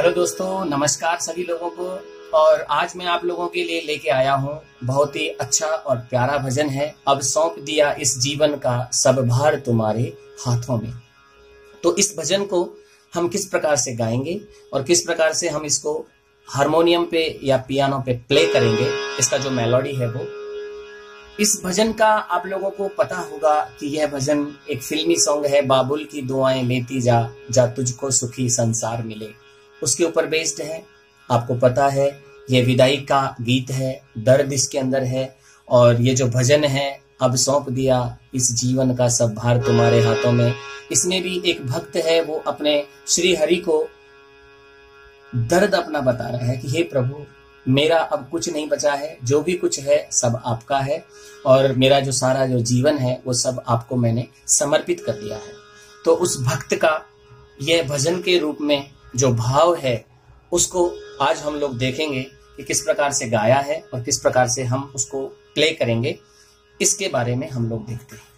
Hello दोस्तों, नमस्कार सभी लोगों को। और आज मैं आप लोगों के लिए लेके आया हूँ बहुत ही अच्छा और प्यारा भजन है, अब सौंप दिया इस जीवन का सब भार तुम्हारे हाथों में। तो इस भजन को हम किस प्रकार से गाएंगे और किस प्रकार से हम इसको हारमोनियम पे या पियानो पे प्ले करेंगे, इसका जो मेलोडी है वो। इस भजन का आप लोगों को पता होगा कि यह भजन एक फिल्मी सॉन्ग है, बाबुल की दुआएं लेती जा, जा तुझको सुखी संसार मिले, उसके ऊपर बेस्ड है। आपको पता है ये विदाई का गीत है, दर्द इसके अंदर है। और ये जो भजन है अब सौंप दिया इस जीवन का सब भार तुम्हारे हाथों में, इसमें भी एक भक्त है, वो अपने श्री हरि को दर्द अपना बता रहा है कि हे प्रभु, मेरा अब कुछ नहीं बचा है, जो भी कुछ है सब आपका है और मेरा जो सारा जो जीवन है वो सब आपको मैंने समर्पित कर दिया है। तो उस भक्त का यह भजन के रूप में जो भाव है उसको आज हम लोग देखेंगे कि किस प्रकार से गाया है और किस प्रकार से हम उसको प्ले करेंगे, इसके बारे में हम लोग देखते हैं।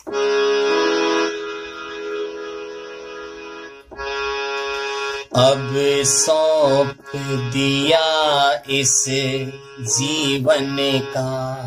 अब सौंप दिया इस जीवन का,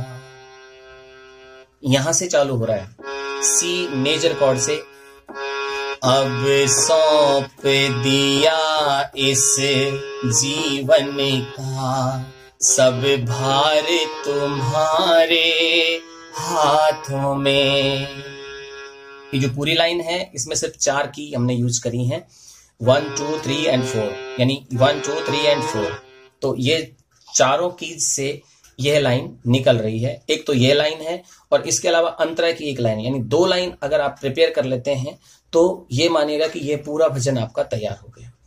यहां से चालू हो रहा है सी मेजर कॉर्ड से। अब सौंप दिया इस जीवन का सब भार तुम्हारे हाथों में। ये जो पूरी लाइन है इसमें सिर्फ 4 की हमने यूज करी हैं, 1 2 3 एंड 4, यानी 1 2 3 एंड 4। तो ये चारों कीज से यह लाइन निकल रही है। एक तो ये लाइन है और इसके अलावा अंतरा की एक लाइन, यानी 2 लाइन अगर आप प्रिपेयर कर लेते हैं तो ये मानेगा कि ये पूरा भजन आपका तैयार हो गया।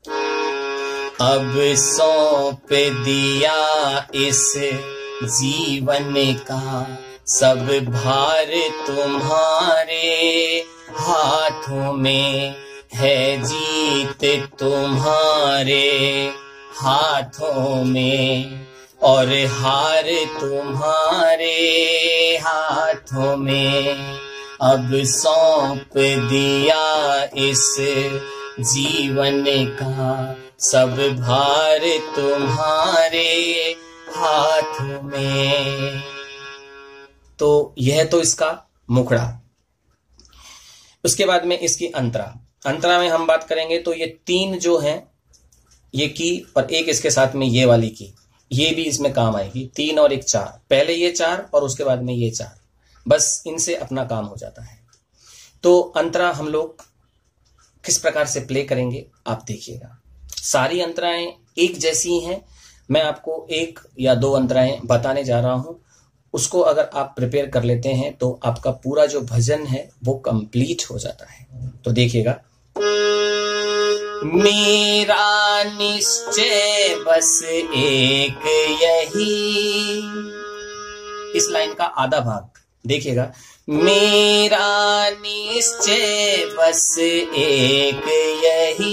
अब सौंप दिया इस जीवन का सब भार तुम्हारे हाथों में, है जीत तुम्हारे हाथों में और हार तुम्हारे हाथों में। अब सौंप दिया इस जीवन का सब भार तुम्हारे हाथों में। तो यह तो इसका मुखड़ा। उसके बाद में इसकी अंतरा में हम बात करेंगे तो ये 3 जो हैं, ये की और एक इसके साथ में ये वाली की, ये भी इसमें काम आएगी। 3 और 1 4, पहले ये 4 और उसके बाद में ये 4, बस इनसे अपना काम हो जाता है। तो अंतरा हम लोग किस प्रकार से प्ले करेंगे आप देखिएगा। सारी अंतराएं एक जैसी हैं, मैं आपको 1 या 2 अंतराएं बताने जा रहा हूं, उसको अगर आप प्रिपेयर कर लेते हैं तो आपका पूरा जो भजन है वो कंप्लीट हो जाता है। तो देखिएगा। मेरा निश्चय बस एक यही, इस लाइन का आधा भाग देखिएगा। मेरा निश्चय बस एक यही,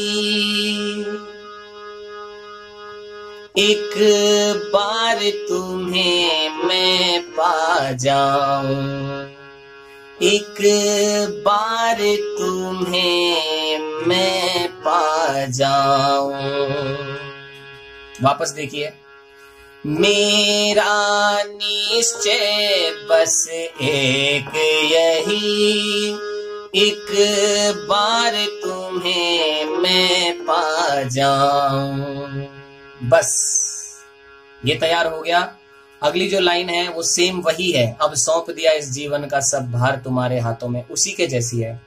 एक बार तुम्हें मैं पा जाऊं, एक बार तुम्हें मैं पा जाऊं। वापस देखिए। मेरा निश्चय बस एक यही, एक बार तुम्हें मैं पा जाऊं। बस ये तैयार हो गया। अगली जो लाइन है वो सेम वही है, अब सौंप दिया इस जीवन का सब भार तुम्हारे हाथों में, उसी के जैसी है।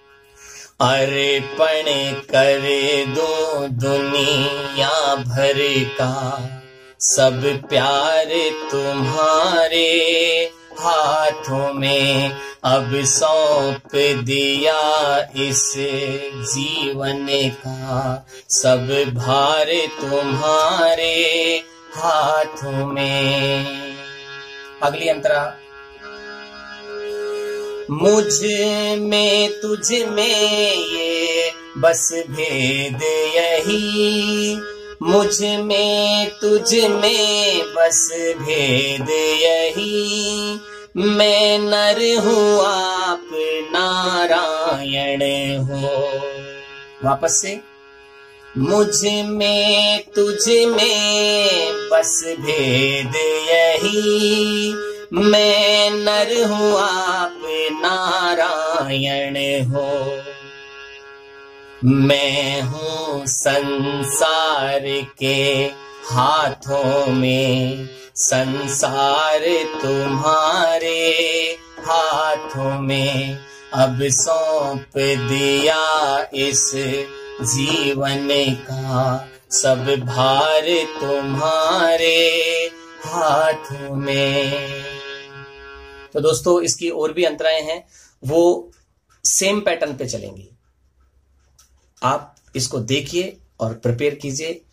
अर्पण कर दो दुनिया भर का सब प्यार तुम्हारे हाथों में, अब सौंप दिया इस जीवन का सब भार तुम्हारे हाथों में। अगली अंतरा। मुझ में तुझ में ये बस भेद यही, मुझ में तुझ में बस भेद यही, मैं नर हूँ आप नारायण हो। वापस से। मुझ में तुझ में बस भेद यही, मैं नर हूं आप नारायण हो। मैं हूं संसार के हाथों में, संसार तुम्हारे हाथों में, अब सौंप दिया इस जीवन का, सब भार तुम्हारे हाथों में। तो दोस्तों इसकी और भी अंतराएं हैं, वो सेम पैटर्न पे चलेंगी। आप इसको देखिए और प्रिपेयर कीजिए।